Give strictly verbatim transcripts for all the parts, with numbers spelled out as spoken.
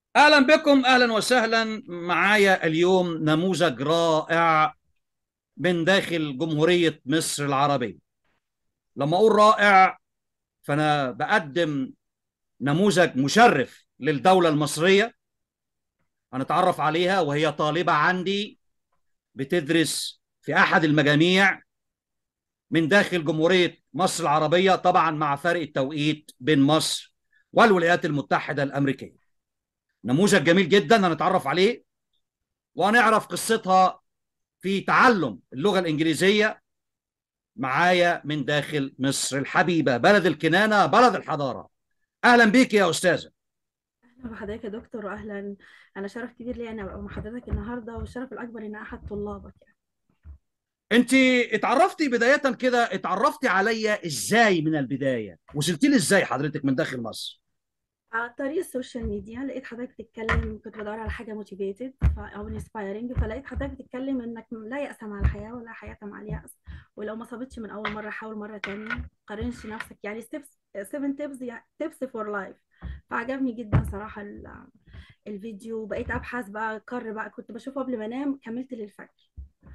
اهلا بكم، اهلا وسهلا. معايا اليوم نموذج رائع من داخل جمهورية مصر العربية. لما اقول رائع فانا بقدم نموذج مشرف للدولة المصرية. هنتعرف عليها وهي طالبة عندي بتدرس في احد المجاميع من داخل جمهورية مصر العربية، طبعا مع فرق التوقيت بين مصر والولايات المتحدة الامريكية. نموذج جميل جدا هنتعرف عليه وهنعرف قصتها في تعلم اللغة الإنجليزية معايا من داخل مصر الحبيبة، بلد الكنانة، بلد الحضارة. أهلا بيك يا أستاذة. أهلا بحضرتك يا دكتور وأهلا. أنا شرف كبير لي أنا أبقى مع حضرتك النهاردة، والشرف الأكبر إن أحد طلابك يعني. أنت اتعرفتي بداية كده، اتعرفتي عليا إزاي من البداية؟ وصلتي لي إزاي حضرتك من داخل مصر؟ على طريق السوشيال ميديا لقيت حضرتك بتتكلم، كنت بدور على حاجة موتيفيتد أو انسبايرنج، فلقيت حضرتك بتتكلم إنك لا يأس مع الحياة ولا حياة مع اليأس، ولو ما صابتش من أول مرة حاول مرة تانية. قارنش نفسك يعني ستيبس سبعة تيبس يعني تيبس فور لايف. فعجبني جدا صراحة ال- الفيديو، بقيت أبحث بقى كر بقى، كنت بشوفه قبل ما أنام كملت للفجر.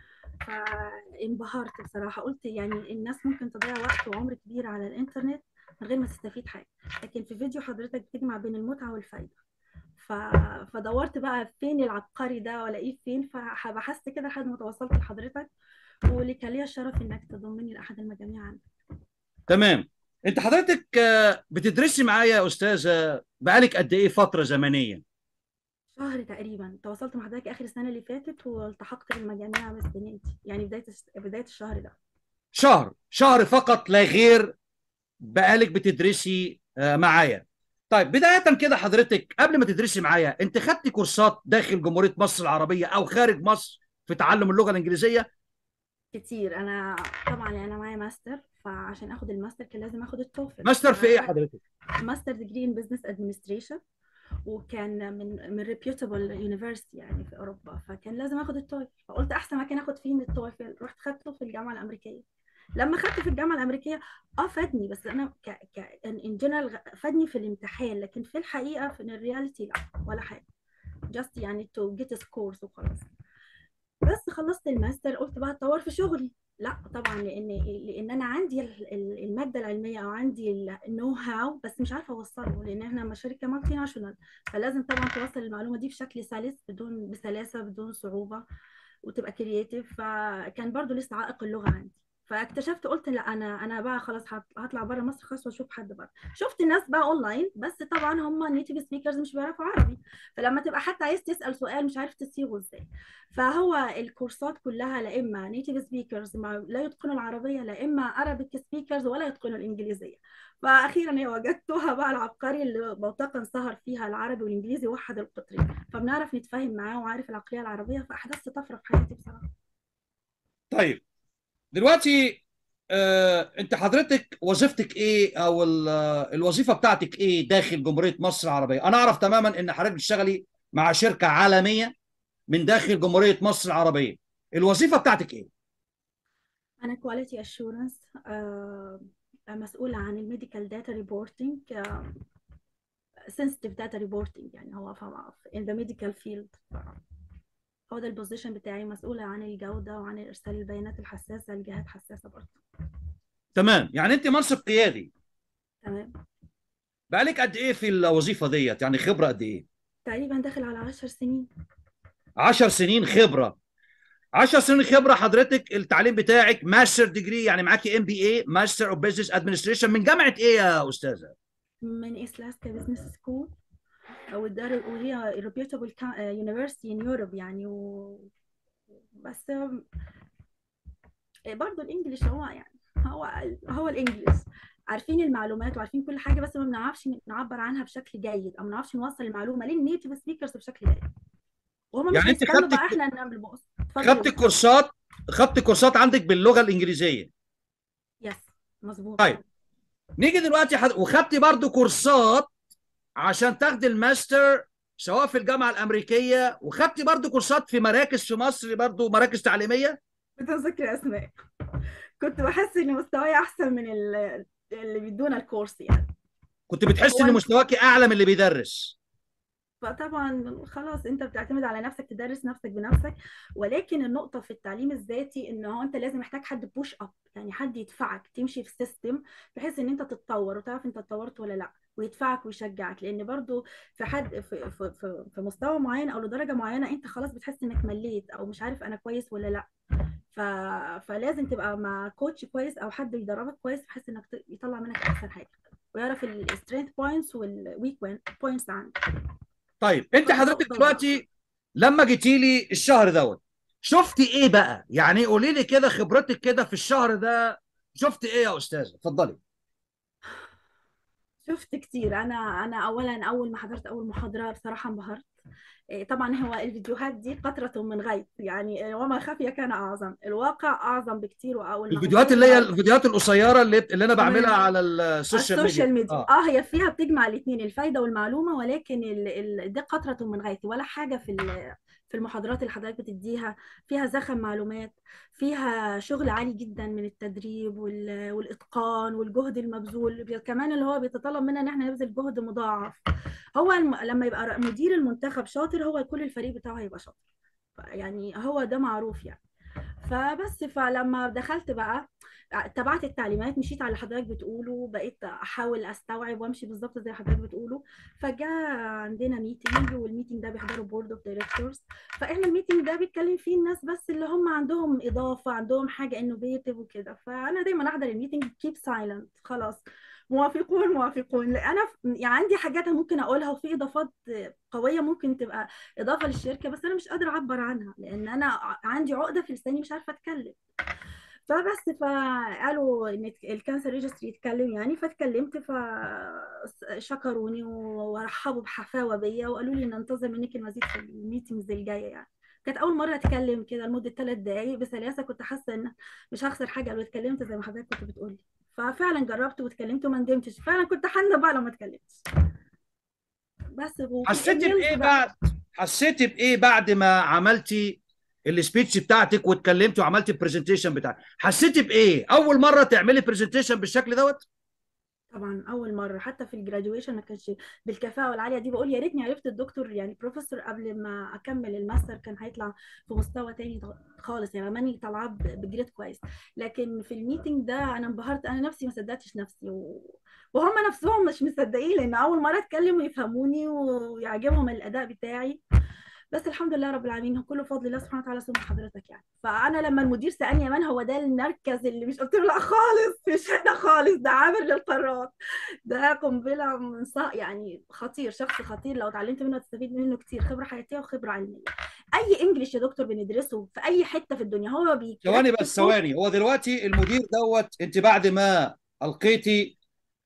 فانبهرت بصراحة، قلت يعني الناس ممكن تضيع وقت وعمر كبير على الإنترنت من غير ما تستفيد حاجة، لكن في فيديو حضرتك بتجمع بين المتعة والفايدة. ف... فدورت بقى فين العبقري ده والاقيه فين، فبحثت كده لحد ما توصلت لحضرتك، ولك لي الشرف انك تضمني لاحد المجاميع عندك. تمام. أنت حضرتك آه، بتدرسي معايا يا أستاذة بقالك قد إيه فترة زمنية؟ شهر تقريبا، تواصلت مع حضرتك اخر السنة اللي فاتت والتحقت بالمجاميع بالسنين دي، يعني بداية بداية الشهر ده. شهر شهر فقط لا غير. بقالك بتدرسي آه، معايا. طيب بداية كده حضرتك قبل ما تدرسي معايا انت خدتي كورسات داخل جمهورية مصر العربية او خارج مصر في تعلم اللغة الإنجليزية؟ كتير. انا طبعا يعني انا معايا ماستر، فعشان اخد الماستر كان لازم اخد التوفل. ماستر في ايه حضرتك؟ ماستر ديجري ان بزنس ادمنستريشن، وكان من من ريبيوتابل يونيفرسيتي يعني في اوروبا، فكان لازم اخد التويفل، فقلت احسن مكان اخد فيه من التويفل رحت خدته في الجامعه الامريكيه. لما خدته في الجامعه الامريكيه اه فادني، بس انا ك ك ان جنرال فادني في الامتحان، لكن في الحقيقه في الرياليتي لا ولا حاجه، جاست يعني تو جيت سكورز وخلاص. بس خلصت الماستر قلت بقى اتطور في شغلي. لا طبعا، لان لان انا عندي ال- ال- الماده العلميه او عندي النو هاو، بس مش عارفه اوصله لان احنا شركه مالتي ناشونال، فلازم طبعا توصل المعلومه دي بشكل سلس، بدون بسلاسه بدون صعوبه، وتبقى كرييتيف. فكان برضو لسه عائق اللغه عندي. فاكتشفت قلت لا، انا انا بقى خلاص هط- هطلع بره مصر خلاص واشوف حد بره. شفت ناس بقى اونلاين، بس طبعا هم نيتيف سبيكرز مش بيعرفوا عربي، فلما تبقى حتى عايز تسال سؤال مش عارف تصيغه ازاي. فهو الكورسات كلها لا اما نيتيف سبيكرز لا يتقنوا العربيه، لا اما ارابيك سبيكرز ولا يتقنوا الانجليزيه. فاخيرا هي وجدتها بقى العبقري اللي بوتقا سهر فيها العربي والانجليزي وحد القطرين، فبنعرف نتفاهم معاه وعارف العقليه العربيه، فاحدثت طفره في حياتي بصراحه. طيب دلوقتي آه، انت حضرتك وظيفتك ايه او ال- آه، الوظيفة بتاعتك ايه داخل جمهورية مصر العربية؟ انا اعرف تماما ان حضرتك بتشتغلي مع شركة عالمية من داخل جمهورية مصر العربية. الوظيفة بتاعتك ايه؟ انا كواليتي اشورنس، مسؤوله عن الميديكال داتا ريبورتنج، سنسيتيف داتا ريبورتنج، يعني هو في in the medical field. هو ده البوزيشن بتاعي، مسؤولة عن الجودة وعن إرسال البيانات الحساسة لجهات حساسة برضه. تمام، يعني انت منصب قيادي. تمام. بقالك قد ايه في الوظيفه ديت؟ يعني خبره قد ايه؟ تقريبا داخل على عشر سنين. عشر سنين خبره. عشر سنين خبره. حضرتك التعليم بتاعك ماستر ديجري، يعني معاكي ام بي اي ماستر اوف بزنس ادمنستريشن من جامعه ايه يا استاذه؟ من إسلاسكا بزنس سكول، أو الدار، وهي reputable ca- university in Europe يعني و... بس برضه الإنجليش هو يعني هو هو الإنجليش، عارفين المعلومات وعارفين كل حاجة، بس ما بنعرفش نعبر عنها بشكل جيد، أو ما بنعرفش نوصل المعلومة للنيتيف سبيكرز بشكل جيد، وهما مش يعني انت هيستنوا خدت بقى احنا نعمل بص. اتفضل يا خدت دكتور. كورسات خدت كورسات عندك باللغه الانجليزيه. يس، مظبوط. طيب نيجي دلوقتي حد... وخدتي برضو كورسات عشان تاخدي الماستر سواء في الجامعه الامريكيه، وخدتي برضو كورسات في مراكز في مصر، برضو مراكز تعليميه. بتذكر اسماء، كنت بحس ان مستواي احسن من ال- اللي بيدونا الكورس يعني. كنت بتحس هو ان الم- مستواك اعلى من اللي بيدرس. فطبعا خلاص انت بتعتمد على نفسك، تدرس نفسك بنفسك. ولكن النقطه في التعليم الذاتي ان هو انت لازم محتاج حد بوش اب، يعني حد يدفعك تمشي في سيستم بحيث ان انت تتطور وتعرف انت اتطورت ولا لا، ويدفعك ويشجعك. لان برضو في حد في في في, في مستوى معين او لدرجه معينه انت خلاص بتحس انك مليت او مش عارف انا كويس ولا لا. ف... فلازم تبقى مع كوتش كويس او حد يدربك كويس بحيث انك ت- يطلع منك احسن حاجه، ويعرف السترينث بوينتس والويك بوينتس عندك. طيب انت فدي حضرتك نقطه وده. دلوقتي لما جيتي لي الشهر دوت شفتي ايه بقى؟ يعني قولي لي كده خبرتك كده في الشهر ده، شفتي ايه يا استاذه؟ اتفضلي. شفت كتير. انا انا اولا اول ما حضرت اول محاضره بصراحه انبهرت. إيه، طبعا هو الفيديوهات دي قطره من غيث، يعني وما خفي كان اعظم، الواقع اعظم بكتير الفيديوهات والمحاضرات اللي هي الع... الفيديوهات القصيره اللي اللي انا بعملها تمام. على السوشيال ميديا. السوشيال ميديا اه. اه هي فيها بتجمع الاثنين، الفايده والمعلومه، ولكن ال... ال... دي قطره من غيث ولا حاجه في ال... في المحاضرات اللي حضرتك بتديها. فيها زخم معلومات، فيها شغل عالي جدا من التدريب وال... والاتقان والجهد المبذول، بي- كمان اللي هو بيتطلب منا ان احنا نبذل جهد مضاعف. هو الم... لما يبقى مدير المنتخب شاطر، هو كل الفريق بتاعه هيبقى شاطر. يعني هو ده معروف يعني. فبس فلما دخلت بقى تبعت التعليمات، مشيت على اللي حضرتك بتقوله، بقيت احاول استوعب وامشي بالظبط زي حضرتك بتقوله. فجاء عندنا ميتنج، والميتنج ده بيحضره بورد اوف دايركتورز. فاحنا الميتنج ده بيتكلم فيه الناس بس اللي هم عندهم اضافه، عندهم حاجه انوفيتيف وكده. فانا دايما احضر الميتنج كيب سايلنت خلاص، موافقون موافقون. لا انا ف- يعني عندي حاجات ممكن اقولها، وفي اضافات قويه ممكن تبقى اضافه للشركه، بس انا مش قادره اعبر عنها لان انا ع- عندي عقده في لساني مش عارفه اتكلم. فبس فقالوا ان الكانسر ريجستري يتكلم يعني، فاتكلمت فشكروني ورحبوا بحفاوه بيا وقالوا لي ننتظر منك المزيد في الميتنجز الجايه يعني. كانت اول مره اتكلم كده لمده ثلاث دقائق بسلاسه، كنت حاسه ان مش هخسر حاجه لو اتكلمت زي ما حضرتك كنت بتقولي. ففعلا جربت واتكلمت وما ندمتش، فعلا كنت حاسه بقى لو ما اتكلمتش. بس وفي حسيتي الايميلز بايه بقى. بعد حسيتي بايه بعد ما عملتي السبيتش بتاعتك واتكلمتي وعملتي البرزنتيشن بتاعك؟ حسيتي بايه اول مره تعملي برزنتيشن بالشكل دوت؟ طبعا اول مره حتى في الجراديويشن ما كانش بالكفاءه العاليه دي. بقول يا ريتني عرفت الدكتور يعني بروفيسور قبل ما اكمل الماستر، كان هيطلع في مستوى تاني خالص يعني، ماني طالعه ب- بجريد كويس. لكن في الميتنج ده انا انبهرت، انا نفسي ما صدقتش نفسي و... وهم نفسهم مش مصدقين، لان اول مره اتكلم ويفهموني ويعجبهم الاداء بتاعي. بس الحمد لله رب العالمين، كله بفضل الله سبحانه وتعالى ثم حضرتك يعني. فانا لما المدير سالني يا مان هو ده المركز اللي مش، قلت له لا خالص مش هنا خالص، ده عامر للقارات، ده قنبله من صا يعني خطير، شخص خطير لو اتعلمت منه تستفيد منه كتير، خبره حياتيه وخبره علميه. اي انجليش يا دكتور بندرسه في اي حته في الدنيا هو ثواني بيركز بس صوت. ثواني، هو دلوقتي المدير دوت انت بعد ما القيتي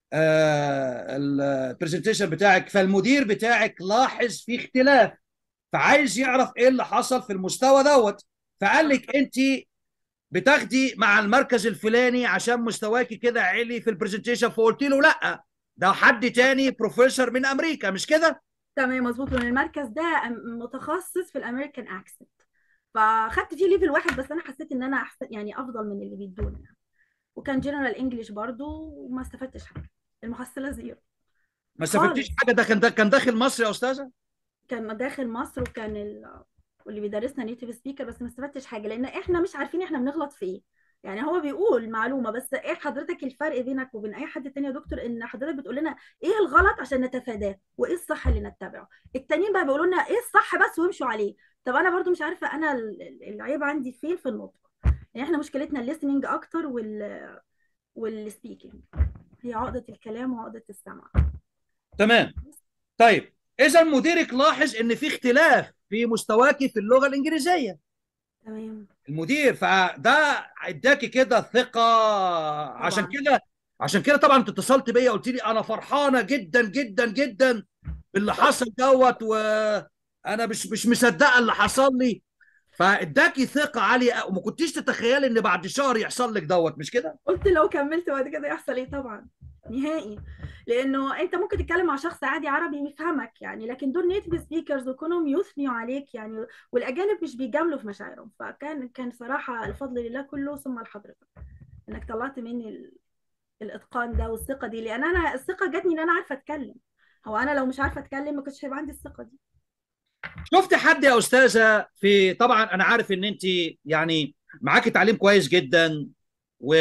آه البرزنتيشن بتاعك، فالمدير بتاعك لاحظ في اختلاف، فعايز يعرف ايه اللي حصل في المستوى دوت، فقال صح. لك انت بتاخدي مع المركز الفلاني عشان مستواكي كده عالي في البرزنتيشن، فقلت له لا، ده حد تاني بروفيسور من امريكا، مش كده؟ تمام مظبوط، لان المركز ده متخصص في الامريكان اكسنت، فخدت فيه ليفل واحد بس انا حسيت ان انا احسن يعني افضل من اللي بيدوني. وكان جنرال انجليش برضو وما استفدتش حاجه، المحصله زيرو ما استفدتيش خالص. حاجه؟ ده كان ده كان داخل مصر يا استاذه. كان داخل مصر وكان ال... واللي بيدرسنا نيتيف سبيكر، بس ما استفدتش حاجه لان احنا مش عارفين احنا بنغلط في ايه. يعني هو بيقول معلومه بس ايه حضرتك الفرق بينك وبين اي حد تاني يا دكتور؟ ان حضرتك بتقول لنا ايه الغلط عشان نتفاداه وايه الصح اللي نتبعه، التانيين بقى بيقولوا لنا ايه الصح بس ويمشوا عليه. طب انا برضو مش عارفه انا ال- العيب عندي فين في النطق. يعني احنا مشكلتنا الليسننج اكتر وال والسبيكنج، هي عقده الكلام وعقده السمع. تمام. طيب اذا مديرك لاحظ ان في اختلاف في مستواكي في اللغه الانجليزيه، تمام. المدير، فده اداكي كده ثقه. عشان طبعا. كده عشان كده طبعا انت اتصلت بيا قلت لي انا فرحانه جدا جدا جدا باللي حصل دوت، وانا مش مش مصدقه اللي حصل لي، فاداكي ثقه عاليه وما كنتيش تتخيلي ان بعد شهر يحصل لك دوت، مش كده؟ قلت لو كملت بعد كده يحصل ايه؟ طبعا نهائي. لانه انت ممكن تتكلم مع شخص عادي عربي يفهمك يعني، لكن دول نيتيف سبيكرز وكونهم يثنيوا عليك يعني، والاجانب مش بيجاملوا في مشاعرهم. فكان كان صراحه الفضل لله كله ثم لحضرتك انك طلعت مني ال... الاتقان ده والثقه دي، لان انا الثقه جاتني ان انا عارفه اتكلم. هو انا لو مش عارفه اتكلم ما كنتش هيبقى عندي الثقه دي. شفت حد يا استاذه في، طبعا انا عارف ان انت يعني معاكي تعليم كويس جدا، و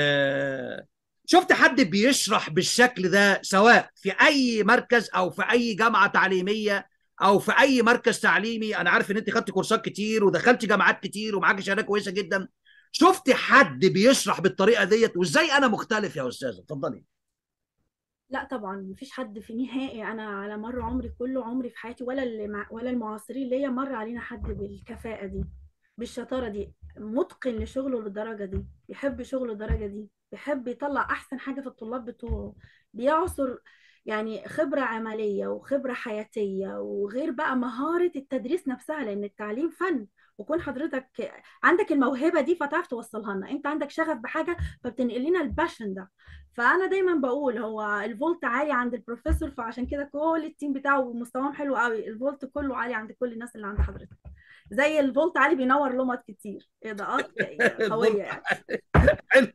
شفت حد بيشرح بالشكل ده سواء في اي مركز او في اي جامعه تعليميه او في اي مركز تعليمي؟ انا عارف ان انت خدت كورسات كتير ودخلت جامعات كتير ومعاكي شهاده كويسه جدا. شفت حد بيشرح بالطريقه ديت؟ وازاي انا مختلف يا استاذه؟ اتفضلي. لا طبعا مفيش حد في نهائي، انا على مر عمري كله، عمري في حياتي ولا اللي مع ولا المعاصرين ليا مر علينا حد بالكفاءة دي، بالشطارة دي، متقن لشغله للدرجة دي، بيحب شغله للدرجة دي، بيحب يطلع احسن حاجة في الطلاب بتوعه، بيعصر يعني خبرة عملية وخبرة حياتية، وغير بقى مهارة التدريس نفسها، لأن التعليم فن. وكون حضرتك عندك الموهبة دي فتعرف توصلها لنا، انت عندك شغف بحاجة فبتنقل لنا الباشن ده. فانا دايما بقول هو الفولت عالي عند البروفيسور، فعشان كده كل التيم بتاعه مستواهم حلو قوي، الفولت كله عالي عند كل الناس اللي عند حضرتك، زي الفولت عالي بينور لمط كتير، اضاءات قويه يعني. حلو.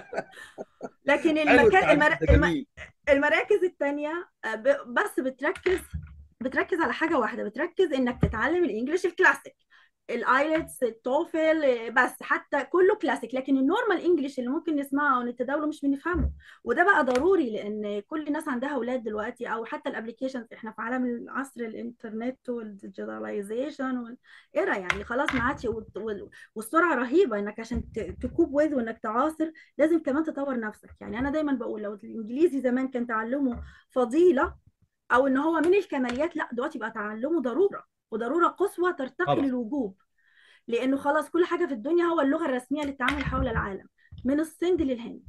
لكن حلو المكان التعليم المر... ده، الم... جميل. المراكز التانية آه، ب- بس بتركز بتركز على حاجة واحدة، بتركز انك تتعلم الانجليش الكلاسيك، الايلتس، التوفل، بس حتى كله كلاسيك، لكن النورمال انجليش اللي ممكن نسمعه او نتداوله مش بنفهمه. وده بقى ضروري لان كل الناس عندها اولاد دلوقتي، او حتى الابلكيشنز، احنا في عالم العصر الانترنت والديجيتاليزيشن والايرا، يعني خلاص ما عادش، وال- وال- والسرعه رهيبه، انك عشان ت- تكوب ويز وانك تعاصر لازم كمان تطور نفسك. يعني انا دايما بقول لو الانجليزي زمان كان تعلمه فضيله او ان هو من الكماليات، لا دلوقتي بقى تعلمه ضروره، وضروره قصوى ترتقي طبعا. للوجوب، لانه خلاص كل حاجه في الدنيا هو اللغه الرسميه للتعامل حول العالم، من الصين للهند.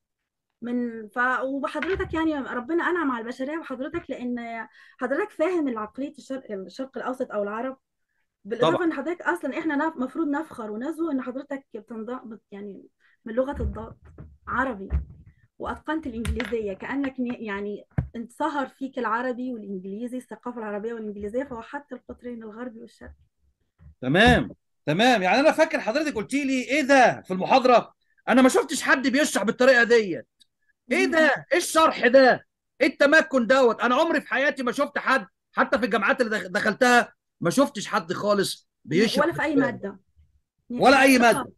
من ف وحضرتك يعني ربنا انعم على البشريه بحضرتك، لان حضرتك فاهم العقليه الشرق الشرق الاوسط او العرب، طبعا. بالاضافه ان حضرتك اصلا احنا المفروض نفخر ونزو ان حضرتك بتنض يعني من لغه الضاد عربي، واتقنت الانجليزيه، كانك ن- يعني انصهر فيك العربي والانجليزي، الثقافه العربيه والانجليزيه، فوحدت القطرين الغربي والشرقي. تمام. تمام. يعني انا فاكر حضرتك قلت لي ايه ده في المحاضره، انا ما شفتش حد بيشرح بالطريقه ديت. ايه مهم. ده؟ ايه الشرح ده؟ ايه التمكن دوت؟ انا عمري في حياتي ما شفت حد، حتى في الجامعات اللي دخ- دخلتها ما شفتش حد خالص ن- بيشرح ولا في اي بالطريقه دي، ماده، ولا ن- اي لا خالص، ماده.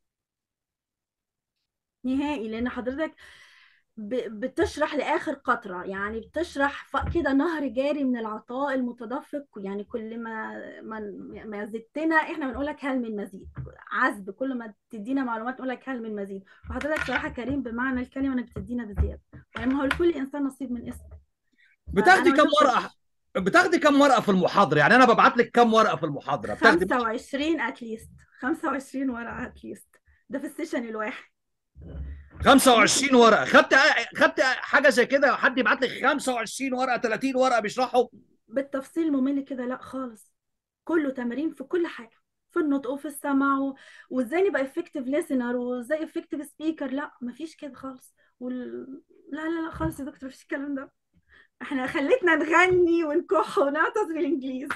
نهائي، لان حضرتك ب- بتشرح لاخر قطره، يعني بتشرح ف- كده نهر جاري من العطاء المتدفق، يعني كل ما ما ما زدتنا احنا بنقول لك هل من مزيد، عذب، كل ما تدينا معلومات نقول لك هل من مزيد. وحضرتك صراحه كريم بمعنى الكلمه انك بتدينا بزياده، يعني ما هو لكل انسان نصيب من اسمه، فانا بتاخدي ما كم ورقه؟ شفتش. بتاخدي كم ورقه في المحاضره؟ يعني انا ببعت لك كم ورقه في المحاضره بتاخدي؟ خمسة وعشرين اتليست، خمسة وعشرين ورقه اتليست، ده في السيشن الواحد. ممكن خمسة وعشرين يكون ورقه؟ خدت خدت حاجه زي كده؟ حد يبعت لك خمسة وعشرين ورقه، ثلاثين ورقه بيشرحوا؟ بالتفصيل ممل كده لا خالص، كله تمارين في كل حاجه، في النطق وفي السمع و... وازاي نبقى effective listener وازاي effective speaker، لا مفيش كده خالص. وال... لا لا لا خالص يا دكتور، مفيش الكلام ده، احنا خلتنا نغني ونكح ونعطس بالانجليزي.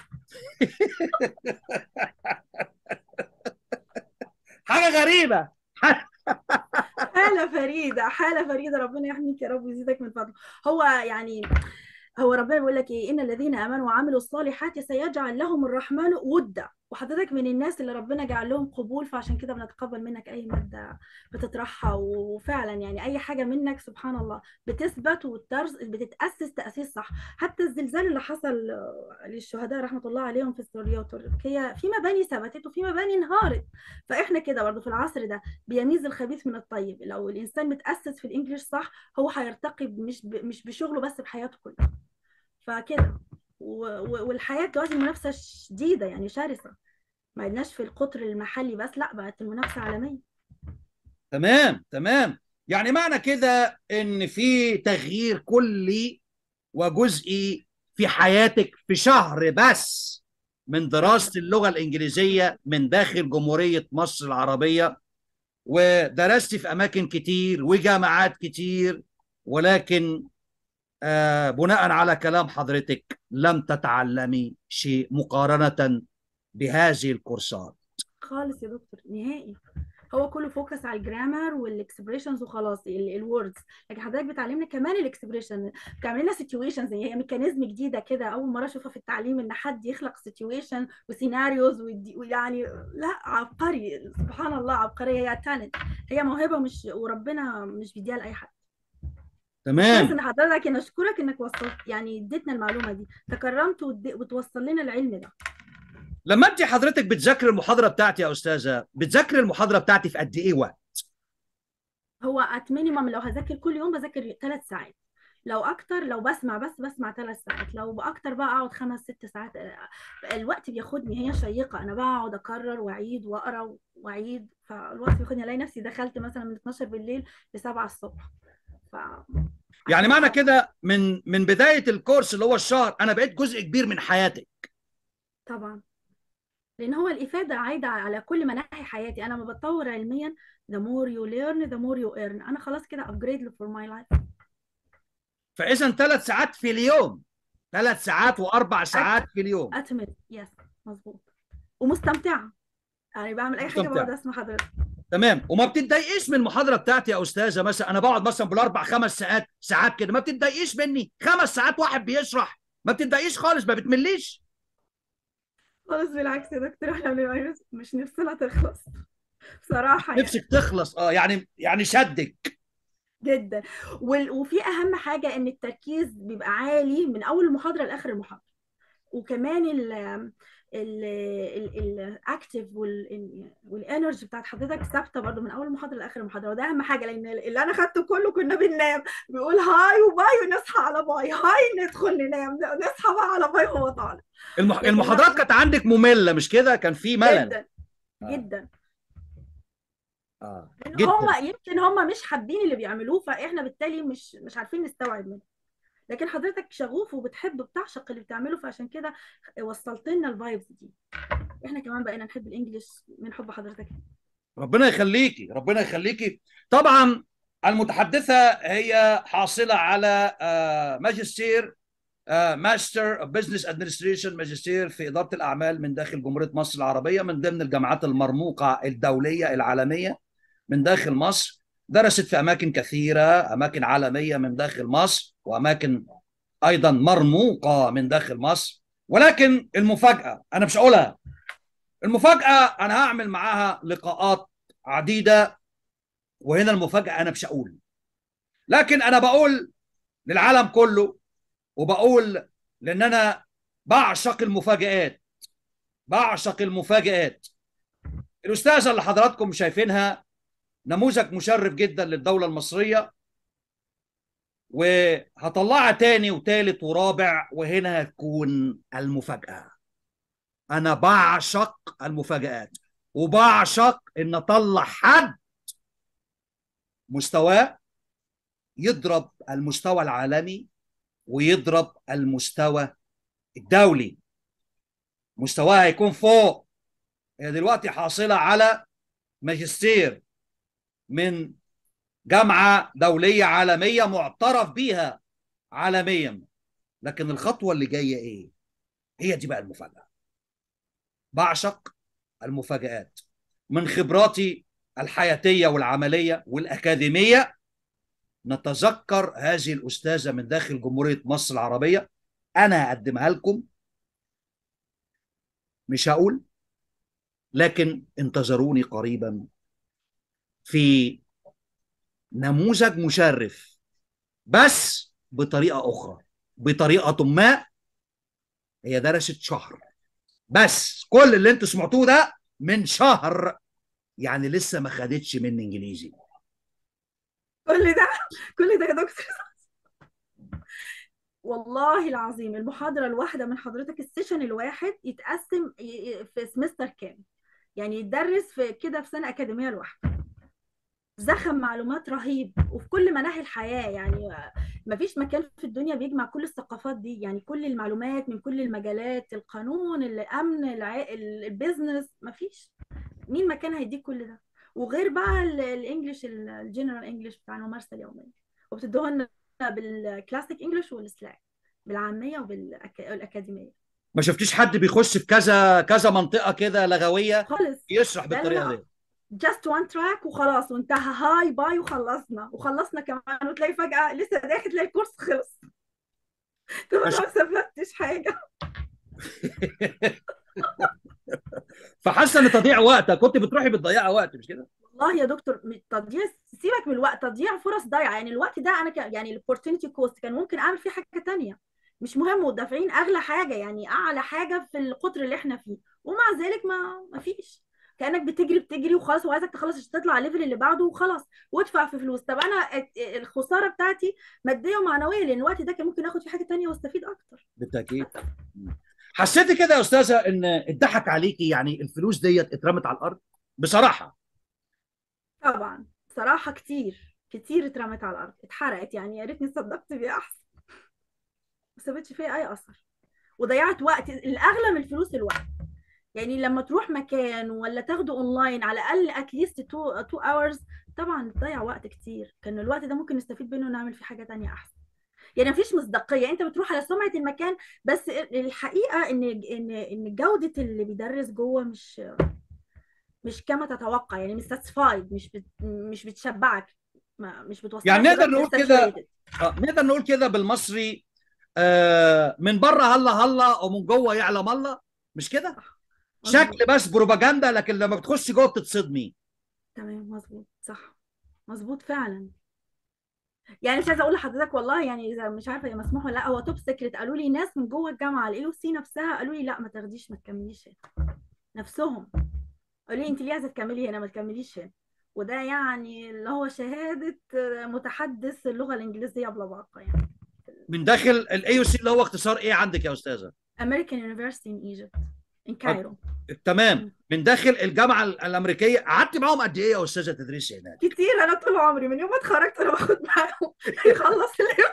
حاجه غريبه. حالة فريدة، حالة فريدة، ربنا يحميك يا رب ويزيدك من فضله. هو يعني هو ربنا بيقول لك ايه، ان الذين امنوا وعملوا الصالحات سيجعل لهم الرحمن ودا، وحضرتك من الناس اللي ربنا جعل لهم قبول، فعشان كده بنتقبل منك اي ماده بتطرحها، وفعلا يعني اي حاجه منك سبحان الله بتثبت وترز بتتاسس تاسيس صح. حتى الزلزال اللي حصل للشهداء رحمه الله عليهم في سوريا وتركيا، في مباني ثبتت وفي مباني انهارت، فاحنا كده برضه في العصر ده بيميز الخبيث من الطيب، لو الانسان متاسس في الانجليش صح هو هيرتقي مش ب... مش بشغله بس بحياته كلها. فكده و- و- والحياة دلوقتي المنافسة شديدة يعني شرسة، ما عدناش في القطر المحلي بس، لا بقت المنافسة عالمية. تمام. تمام. يعني معنى كده ان في تغيير كلي وجزئي في حياتك في شهر بس من دراسة اللغة الإنجليزية من داخل جمهورية مصر العربية، ودرست في أماكن كتير وجامعات كتير، ولكن آه بناء على كلام حضرتك لم تتعلمي شيء مقارنة بهذه الكورسات. خالص يا دكتور نهائي. هو كله فوكس على الجرامر والاكسبريشنز وخلاص، الوردز. لكن حضرتك بتعلمنا كمان الاكسبريشن، بتعمل لنا سيتويشنز، هي ميكانيزم جديده كده اول مره اشوفها في التعليم، ان حد يخلق سيتويشن وسيناريوز ويعني لا عبقري، سبحان الله عبقريه، هي تالنت، هي موهبه مش وربنا مش بيديها لاي حد. بس كويس تمام. ان حضرتك، انا اشكرك انك وصلت يعني اديتنا المعلومه دي، تكرمت وتد- وتوصل لنا العلم ده. لما انت حضرتك بتذاكر المحاضره بتاعتي يا استاذه، بتذاكر المحاضره بتاعتي في قد ايه وقت؟ هو ات مينيمم لو هذاكر كل يوم بذاكر ثلاث ساعات، لو اكتر لو بسمع بس بسمع ثلاث ساعات، لو اكتر بقى اقعد خمس ست ساعات. آه، الوقت بياخدني، هي شيقة، انا بقعد اكرر واعيد واقرا واعيد، فالوقت بياخدني، الاقي نفسي دخلت مثلا من اتناشر بالليل ل سبعة الصبح، يعني فعشان معنى احقق. كده من من بدايه الكورس اللي هو الشهر انا بقيت جزء كبير من حياتك. طبعا، لان هو الافاده عايده على كل مناحي حياتي، انا ما بتطور علميا the more you learn the more you earn، انا خلاص كده upgrade for my life. فاذا ثلاث ساعات في اليوم، ثلاث ساعات واربع أت... ساعات في اليوم. اتمت يس، مظبوط، ومستمتعه، يعني بعمل اي حاجه بقعد مستمتع. اسمع حضرتك. تمام. وما بتتضايقيش من المحاضره بتاعتي يا استاذه؟ مثلا انا بقعد مثلا بالاربع خمس ساعات ساعات كده، ما بتتضايقيش مني؟ خمس ساعات واحد بيشرح، ما بتتضايقيش خالص؟ ما بتمليش؟ خالص بالعكس يا دكتور، احنا بنبقى مش نفسنا تخلص بصراحه يعني. نفسك تخلص؟ اه يعني يعني شدك. جدا. وال... وفي اهم حاجه ان التركيز بيبقى عالي من اول المحاضره لاخر المحاضره، وكمان ال ال الاكتيف والانرجي بتاعت حضرتك ثابته برضو من اول محاضره لاخر المحاضره، وده اهم حاجه، لان اللي انا خدته كله كنا بننام، بيقول هاي وباي ونصحى على باي، هاي ندخل ننام نصحى بقى على باي وهو طالع. المح... لكن لا، المحاضرات كانت عندك ممله مش كده؟ كان في ملل؟ جدا اه. جدا، اه لان جدا. هم يمكن هم مش حابين اللي بيعملوه، فاحنا بالتالي مش مش عارفين نستوعب منه. لكن حضرتك شغوف وبتحب بتعشق اللي بتعمله، فعشان كده وصلت لنا الفايبز دي، احنا كمان بقينا نحب الانجليش من حب حضرتك. ربنا يخليكي، ربنا يخليكي. طبعا المتحدثه هي حاصله على آه، ماجستير، ماستر اوف بزنس ادمنستريشن، ماجستير في اداره الاعمال من داخل جمهوريه مصر العربيه، من ضمن الجامعات المرموقه الدوليه العالميه من داخل مصر. درست في اماكن كثيره، اماكن عالميه من داخل مصر، واماكن ايضا مرموقه من داخل مصر. ولكن المفاجاه انا مش هقولها. المفاجاه انا هعمل معاها لقاءات عديده، وهنا المفاجاه انا مش هقول. لكن انا بقول للعالم كله، وبقول لان انا بعشق المفاجآت، بعشق المفاجآت. الاستاذه اللي حضراتكم شايفينها نموذج مشرف جدا للدوله المصريه، وهطلعها تاني وتالت ورابع، وهنا هتكون المفاجاه. انا بعشق المفاجآت، وبعشق ان اطلع حد مستواه يضرب المستوى العالمي ويضرب المستوى الدولي، مستواها هيكون فوق. هي دلوقتي حاصله على ماجستير من جامعه دوليه عالميه معترف بيها عالميا. لكن الخطوه اللي جايه ايه؟ هي دي بقى المفاجاه. بعشق المفاجآت. من خبراتي الحياتيه والعمليه والاكاديميه نتذكر هذه الاستاذه من داخل جمهوريه مصر العربيه. انا هقدمها لكم، مش هقول، لكن انتظروني قريبا في نموذج مشرف، بس بطريقه اخرى، بطريقه ما. هي درست شهر بس، كل اللي انتوا سمعتوه ده من شهر، يعني لسه ما خدتش من انجليزي. كل ده كل ده يا دكتور؟ والله العظيم المحاضرة الواحدة من حضرتك، السيشن الواحد يتقسم ي- في سمستر كامل، يعني يتدرس في كده في سنة أكاديمية لوحده، زخم معلومات رهيب وفي كل مناحي الحياة يعني. مفيش مكان في الدنيا بيجمع كل الثقافات دي، يعني كل المعلومات من كل المجالات، القانون، الأمن، الع... ال- البيزنس، مفيش مين مكان هيديك كل ده. وغير بقى ال- الانجليش، ال- الجنرال انجليش بتاع الممارسة اليومية، وبتدوها لنا بالكلاسيك انجليش والسلاك، بالعامية وبالأكاديمية. ما شفتيش حد بيخش في كذا كذا منطقه كده لغويه خالص، يشرح ده اللي بالطريقه انا دي؟ جاست وان تراك وخلاص وانتهى، هاي باي وخلصنا وخلصنا كمان، وتلاقي فجأة لسه داخل تلاقي الكورس خلص. تبقى عشان ما استفدتش حاجة. فحاسه ان تضييع وقتك، كنت بتروحي بتضيعي وقت مش كده؟ والله يا دكتور م- تضييع، سيبك من الوقت، تضييع فرص ضايعة. يعني الوقت ده انا كان يعني الاوبورتونيتي كوست كان ممكن اعمل فيه حاجة تانية مش مهم، ودافعين اغلى حاجة يعني اعلى حاجة في القطر اللي احنا فيه، ومع ذلك ما ما فيش. كأنك بتجري بتجري وخلاص وعايزك تخلص عشان تطلع الليفل اللي بعده وخلاص، وادفع في فلوس. طب انا ات- الخسارة بتاعتي مادية ومعنوية، لان الوقت ده كان ممكن اخد فيه حاجة تانية واستفيد اكتر. بالتاكيد. حسيتي كده يا استاذه ان اتضحك عليكي؟ يعني الفلوس ديت اترمت على الارض بصراحه. طبعا صراحة كتير كتير اترمت على الارض، اتحرقت، يعني يا ريتني صدقت بيها احسن. ما سابتش فيها اي اثر، وضيعت وقت. الاغلى من الفلوس الوقت. يعني لما تروح مكان ولا تاخده اونلاين على الاقل اتليست اتنين اورز، طبعا تضيع وقت كتير، كان الوقت ده ممكن نستفيد منه ونعمل فيه حاجه تانية احسن. يعني مفيش مصداقيه، انت بتروح على سمعه المكان، بس الحقيقه ان ان ان جوده اللي بيدرس جوه مش مش كما تتوقع، يعني مش ساتسفايد، مش بت مش بتشبعك، ما مش يعني بتوصلك نقدر لدرجه نقول كده، الساتوريتد. آه، نقدر نقول كده بالمصري، آه من بره هلا هلا ومن جوه يعلم الله، مش كده؟ صح، شكل مظبوط. بس بروباجندا، لكن لما بتخش جوه بتتصدمي. تمام، مظبوط، صح، مظبوط فعلا. يعني مش عايزه اقول لحضرتك والله، يعني اذا مش عارفه هي مسموح ولا لا، هو توب سيكريت قالوا لي ناس من جوه الجامعه الاي او سي نفسها، قالوا لي لا ما تاخديش ما تكمليش هنا. نفسهم قالوا لي انت ليه عايزه تكملي هنا، ما تكمليش هنا. وده يعني اللي هو شهاده متحدث اللغه الانجليزيه بلا باقه يعني. من داخل الاي او سي اللي هو اختصار ايه عندك يا استاذه؟ American University in Egypt in آه، Cairo. تمام. مم. من داخل الجامعه الامريكيه، قعدت معاهم قد ايه يا استاذه تدريسي هناك؟ كتير، انا طول عمري من يوم ما اتخرجت انا باخد معاهم يخلص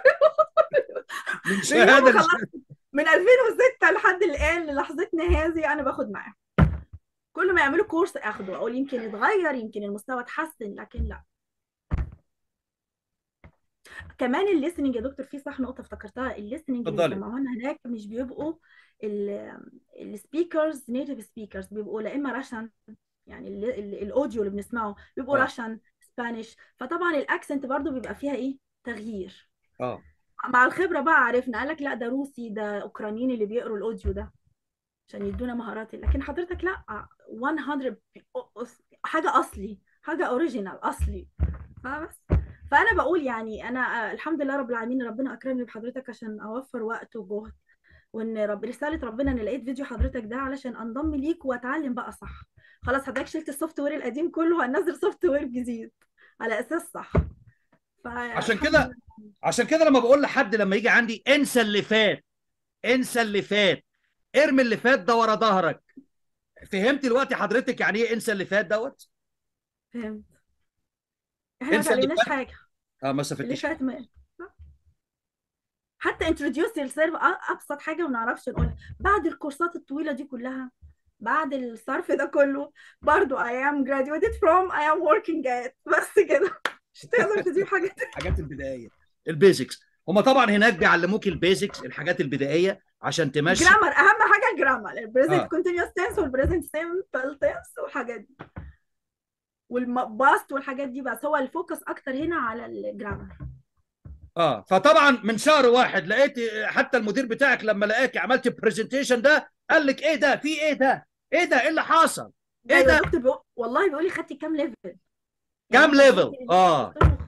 من من يوم شهاده ما خلصت، لشهاده. من ألفين وستة لحد الان للحظتنا هذه انا باخد معاهم. كل ما يعملوا كورس اخده، اقول يمكن يتغير، يمكن المستوى اتحسن، لكن لا. كمان الليسننج يا دكتور، في صح نقطه افتكرتها، الليسننج اللي اتفضلي. بيسمعونا هناك مش بيبقوا السبيكرز نيتيف سبيكرز، بيبقوا لا اما راشن، يعني ال- ال- الاوديو اللي بنسمعه بيبقوا اه راشن سبانيش، فطبعا الاكسنت برضو بيبقى فيها ايه، تغيير. اه مع الخبره بقى عرفنا، قال لك لا ده روسي، ده اوكرانيين اللي بيقروا الاوديو ده عشان يدونا مهارات، لكن حضرتك لا، مية حاجه اصلي، حاجه اوريجينال اصلي. فبس، فانا بقول يعني انا آه، الحمد لله رب العالمين، ربنا اكرمني بحضرتك عشان اوفر وقت وجهد، وان رب رساله ربنا ان لقيت فيديو حضرتك ده علشان انضم ليك واتعلم بقى صح. خلاص حضرتك شلت السوفت وير القديم كله وهنزل سوفت وير جديد على اساس صح، عشان فالحمد كده، لله. عشان كده لما بقول لحد لما يجي عندي انسى اللي فات، انسى اللي فات، ارمي اللي فات ده ورا ظهرك. فهمت دلوقتي حضرتك يعني ايه انسى اللي فات دوت؟ فهمت. احنا ما انسى اللي اتعلمناش فات. حاجه. اه ما اللي استفدتيش فات حاجه. ما حتى introduce yourself، أ- ابسط حاجه ما بنعرفش نقولها بعد الكورسات الطويله دي كلها، بعد الصرف ده كله، برضو I am graduated from I am working at بس كده. مش تقدر تجيب حاجه تانية. الحاجات البدائيه، البيزكس. هم طبعا هناك بيعلموك البيزكس، الحاجات البدائيه عشان تمشي. الجرامر اهم حاجه، الجرامر، البريزنت اه كونتينوس تنس والبريزنت سيمبل تنس والحاجات دي والباست والحاجات دي، بس هو الفوكس اكتر هنا على الجرامر. اه فطبعا من شهر واحد لقيت حتى المدير بتاعك لما لقاك عملت البرزنتيشن ده قال لك ايه ده، في ايه ده، ايه ده، ايه اللي حصل، ده ايه يا ده؟ دكتور بيقول والله، بيقول لي خدتي كام ليفل، يعني كام انت وصلت ليفل؟ للليفل، اه. قلت له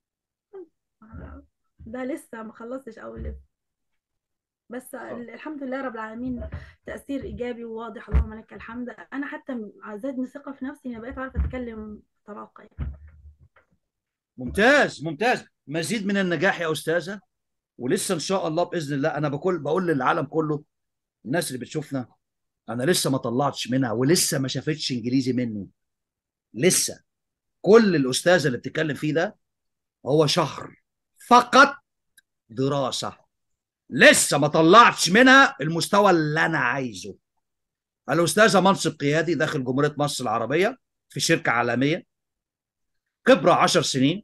ده لسه ما خلصتش اول ليفل. بس آه. الحمد لله رب العالمين، تأثير إيجابي وواضح، اللهم لك الحمد. أنا حتى زادني ثقة في نفسي، إني بقيت أعرف أتكلم بطلاقة يعني. ممتاز ممتاز، مزيد من النجاح يا استاذه، ولسه ان شاء الله باذن الله. انا بقول بقول للعالم كله، الناس اللي بتشوفنا، انا لسه ما طلعتش منها ولسه ما شافتش انجليزي مني لسه. كل الاستاذه اللي بتتكلم فيه ده هو شهر فقط دراسه، لسه ما طلعتش منها المستوى اللي انا عايزه. الاستاذه منصب قيادي داخل جمهوريه مصر العربيه في شركه عالميه، خبره عشر سنين،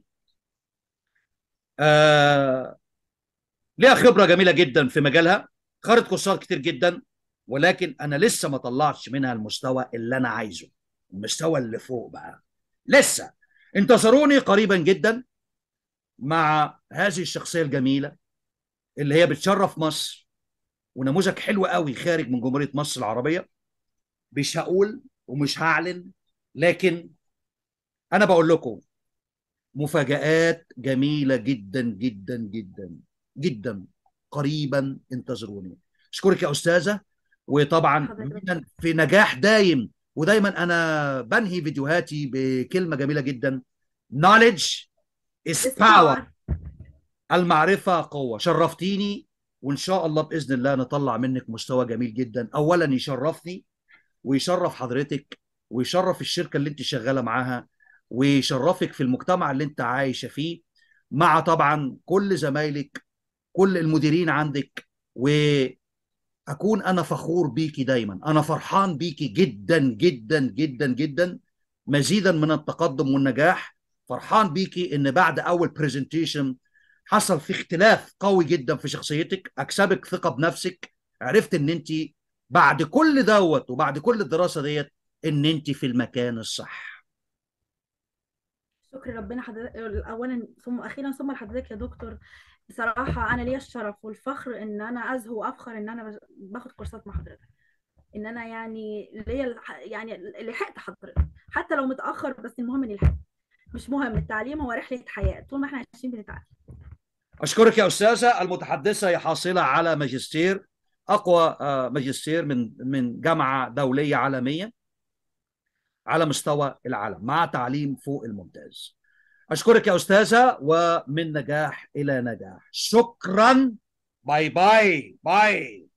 آه ليها خبره جميله جدا في مجالها، خدت كورسات كتير جدا، ولكن انا لسه ما طلعتش منها المستوى اللي انا عايزه، المستوى اللي فوق بقى. لسه. انتظروني قريبا جدا مع هذه الشخصيه الجميله اللي هي بتشرف مصر ونموذج حلو قوي خارج من جمهوريه مصر العربيه. مش هقول ومش هعلن، لكن انا بقول لكم مفاجآت جميله جدا جدا جدا جدا قريبا. انتظروني. اشكرك يا استاذه، شكرا وطبعا لحضرتك يا دكتور. دايما في نجاح دايم. ودايما انا بنهي فيديوهاتي بكلمه جميله جدا: knowledge is It's power. power. المعرفه قوه. شرفتيني، وان شاء الله باذن الله نطلع منك مستوى جميل جدا. اولا يشرفني ويشرف حضرتك ويشرف الشركه اللي انت شغاله معاها ويشرفك في المجتمع اللي انت عايشه فيه، مع طبعا كل زمايلك، كل المديرين عندك. واكون انا فخور بيكي دايما. انا فرحان بيكي جدا جدا جدا جدا، مزيدا من التقدم والنجاح. فرحان بيكي ان بعد اول برزنتيشن حصل في اختلاف قوي جدا في شخصيتك، اكسبك ثقة بنفسك. عرفت ان انت بعد كل دوت وبعد كل الدراسة ديت ان انت في المكان الصح. شكر ربنا حضرتك اولا ثم اخيرا ثم لحضرتك يا دكتور. بصراحه انا ليا الشرف والفخر ان انا ازهو وافخر ان انا باخد كورسات مع حضرتك، ان انا يعني ليا الح- يعني لحقت حضرتك حتى لو متاخر، بس المهم اني لحقت. مش مهم، التعليم هو رحله حياه، طول ما احنا عايشين بنتعلم. اشكرك يا استاذة المتحدثة، هي حاصلة على ماجستير، اقوى آه، ماجستير من من جامعة دولية عالمية على مستوى العالم، مع تعليم فوق الممتاز. أشكرك يا أستاذة، ومن نجاح إلى نجاح. شكرا. باي باي باي.